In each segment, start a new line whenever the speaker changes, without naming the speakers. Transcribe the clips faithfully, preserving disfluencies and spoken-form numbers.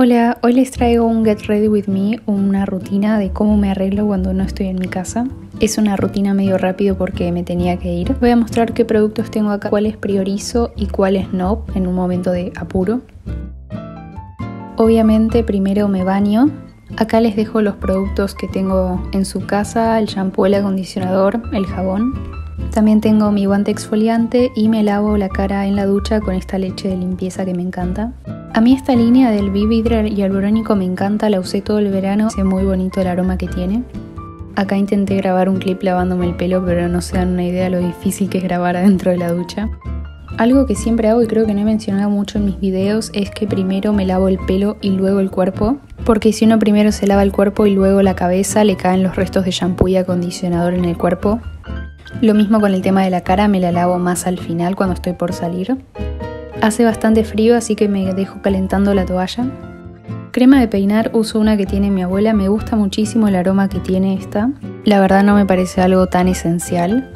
Hola, hoy les traigo un Get Ready With Me, una rutina de cómo me arreglo cuando no estoy en mi casa. Es una rutina medio rápido porque me tenía que ir. Voy a mostrar qué productos tengo acá, cuáles priorizo y cuáles no en un momento de apuro. Obviamente primero me baño. Acá les dejo los productos que tengo en su casa, el shampoo, el acondicionador, el jabón. También tengo mi guante exfoliante y me lavo la cara en la ducha con esta leche de limpieza que me encanta. A mí esta línea del B B Hydra Hialurónico me encanta, la usé todo el verano, es muy bonito el aroma que tiene. Acá intenté grabar un clip lavándome el pelo, pero no se dan una idea de lo difícil que es grabar adentro de la ducha. Algo que siempre hago y creo que no he mencionado mucho en mis videos es que primero me lavo el pelo y luego el cuerpo, porque si uno primero se lava el cuerpo y luego la cabeza, le caen los restos de shampoo y acondicionador en el cuerpo. Lo mismo con el tema de la cara, me la lavo más al final cuando estoy por salir. Hace bastante frío, así que me dejo calentando la toalla. Crema de peinar uso una que tiene mi abuela, me gusta muchísimo el aroma que tiene esta. La verdad no me parece algo tan esencial.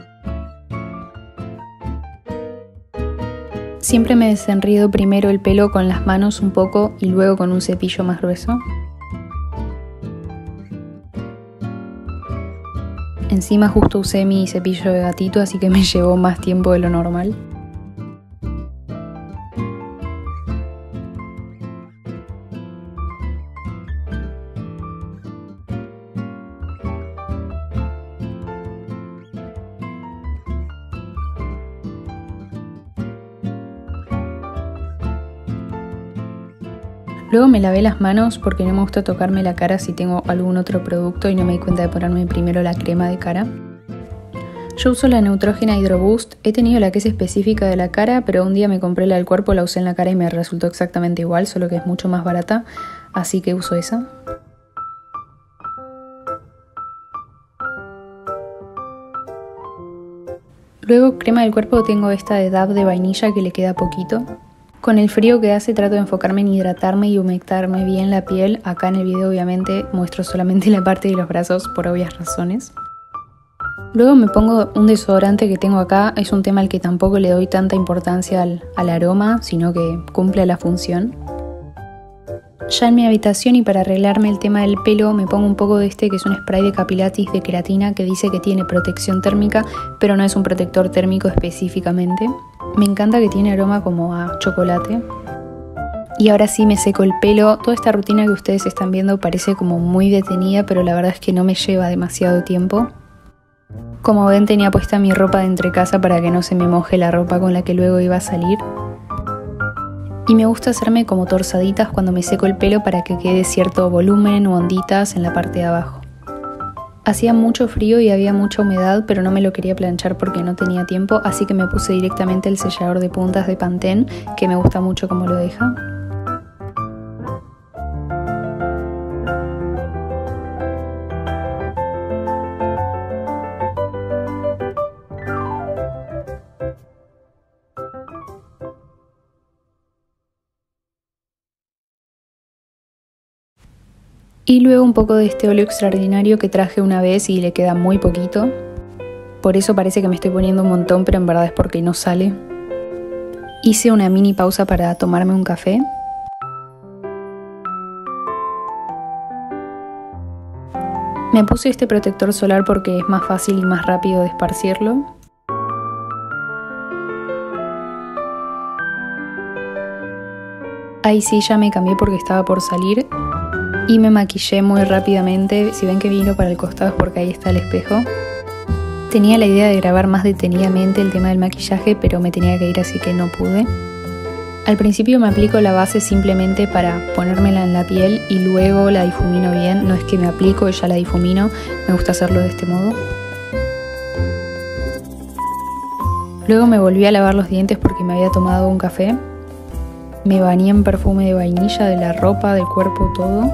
Siempre me desenriedo primero el pelo con las manos un poco y luego con un cepillo más grueso. Encima justo usé mi cepillo de gatito, así que me llevó más tiempo de lo normal. Luego me lavé las manos porque no me gusta tocarme la cara si tengo algún otro producto y no me di cuenta de ponerme primero la crema de cara. Yo uso la Neutrogena Hydro Boost, he tenido la que es específica de la cara, pero un día me compré la del cuerpo, la usé en la cara y me resultó exactamente igual, solo que es mucho más barata, así que uso esa. Luego crema del cuerpo tengo esta de Dove de vainilla que le queda poquito. Con el frío que hace trato de enfocarme en hidratarme y humectarme bien la piel. Acá en el video obviamente muestro solamente la parte de los brazos por obvias razones. Luego me pongo un desodorante que tengo acá. Es un tema al que tampoco le doy tanta importancia al, al aroma, sino que cumple la función. Ya en mi habitación y para arreglarme el tema del pelo me pongo un poco de este que es un spray de Capilatis de queratina que dice que tiene protección térmica, pero no es un protector térmico específicamente. Me encanta que tiene aroma como a chocolate. Y ahora sí me seco el pelo. Toda esta rutina que ustedes están viendo parece como muy detenida, pero la verdad es que no me lleva demasiado tiempo. Como ven, tenía puesta mi ropa de entrecasa para que no se me moje la ropa con la que luego iba a salir. Y me gusta hacerme como torzaditas cuando me seco el pelo para que quede cierto volumen o onditas en la parte de abajo. Hacía mucho frío y había mucha humedad, pero no me lo quería planchar porque no tenía tiempo, así que me puse directamente el sellador de puntas de Pantene, que me gusta mucho como lo deja. Y luego un poco de este óleo extraordinario que traje una vez y le queda muy poquito. Por eso parece que me estoy poniendo un montón, pero en verdad es porque no sale. Hice una mini pausa para tomarme un café. Me puse este protector solar porque es más fácil y más rápido de esparcirlo. Ahí sí ya me cambié porque estaba por salir. Y me maquillé muy rápidamente, si ven que vino para el costado es porque ahí está el espejo. Tenía la idea de grabar más detenidamente el tema del maquillaje, pero me tenía que ir así que no pude. Al principio me aplico la base simplemente para ponérmela en la piel y luego la difumino bien. No es que me aplico y ya la difumino, me gusta hacerlo de este modo. Luego me volví a lavar los dientes porque me había tomado un café. Me bañé en perfume de vainilla, de la ropa, del cuerpo, todo.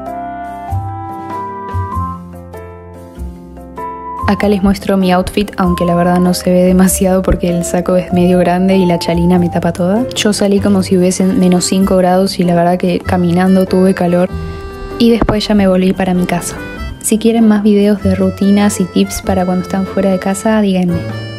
Acá les muestro mi outfit, aunque la verdad no se ve demasiado porque el saco es medio grande y la chalina me tapa toda. Yo salí como si hubiesen menos cinco grados y la verdad que caminando tuve calor. Y después ya me volví para mi casa. Si quieren más videos de rutinas y tips para cuando están fuera de casa, díganme.